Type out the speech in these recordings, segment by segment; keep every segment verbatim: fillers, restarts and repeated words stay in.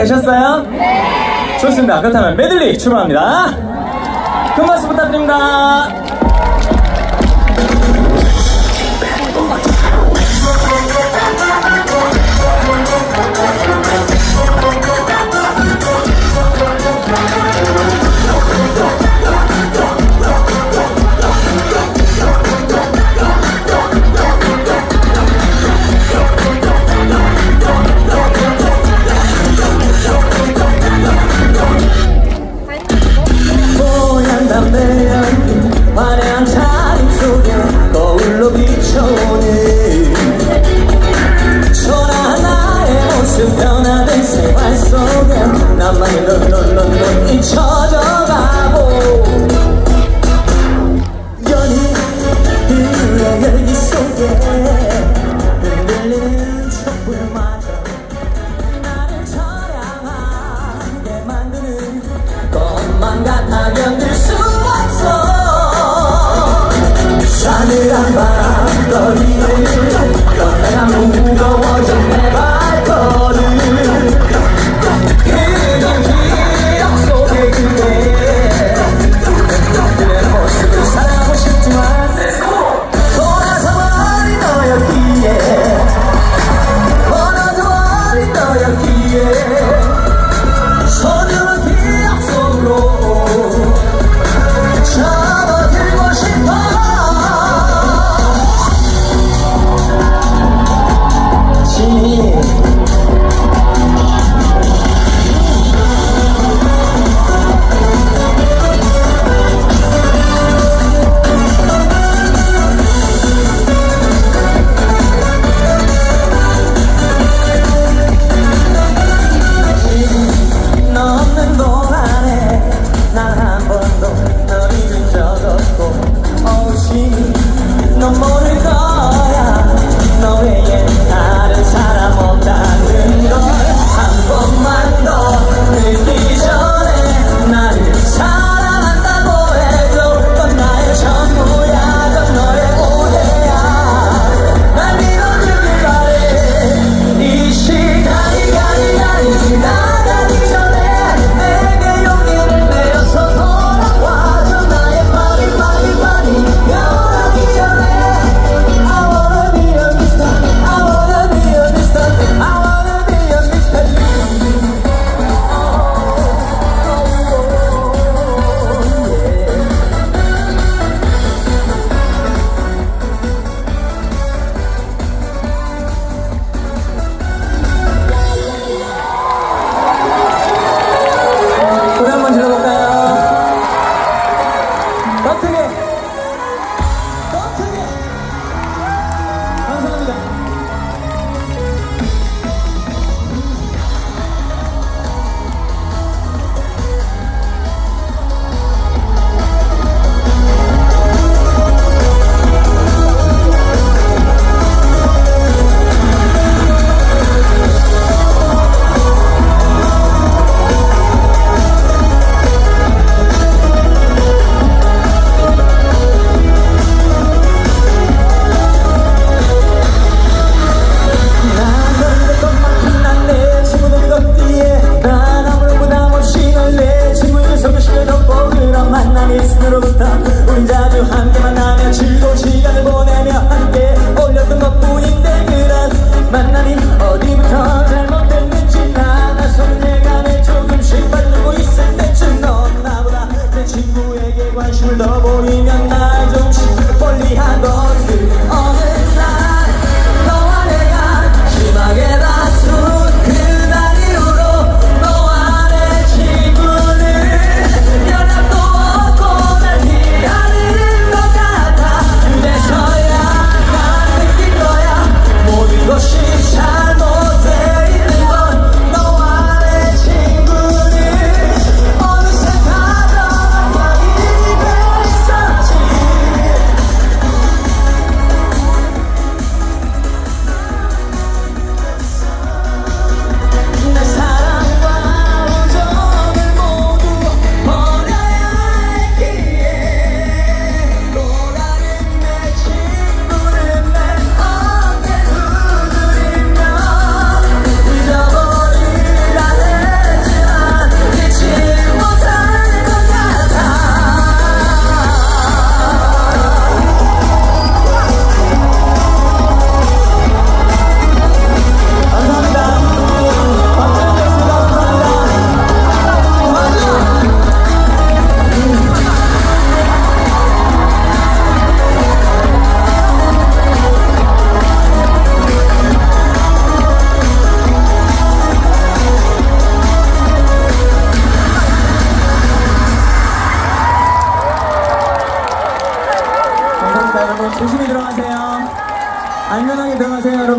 되셨어요? 네. 좋습니다. 그렇다면 메들리 출발합니다. 큰 박수 부탁드립니다. 화려한 차림 속에 거울로 비춰오는 초라한 나의 모습 변화된 생활 속에 나만이 넌넌넌넌 잊혀져가고 연인들의 열기 속에 흔들리는 촛불마저 나를 처량하게 만드는 것만 같아 견딜 수 없어. 싸늘한 바람거리를 떠나가 무거워져 내 발걸음 그린 기억 속에 그대 그의 모습을 사랑하고 싶지만 돌아서버린 너였기에 멀어져버린 너였기에 서두른 기억 속으로 접어들고 싶어.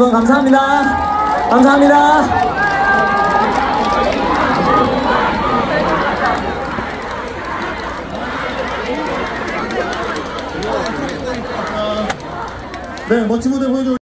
여러분 감사합니다. 감사합니다. 네, 멋진 무대 보여줘.